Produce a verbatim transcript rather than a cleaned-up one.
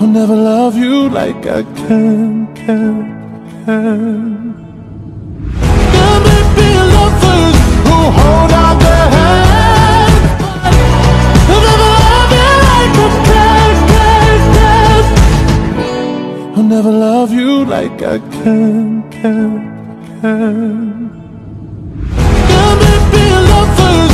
I'll never love you like I can, can, can. There may be lovers who hold out their hand, but I'll never love you like I can, can, can. I'll never love you like I can, can, can. There may be lovers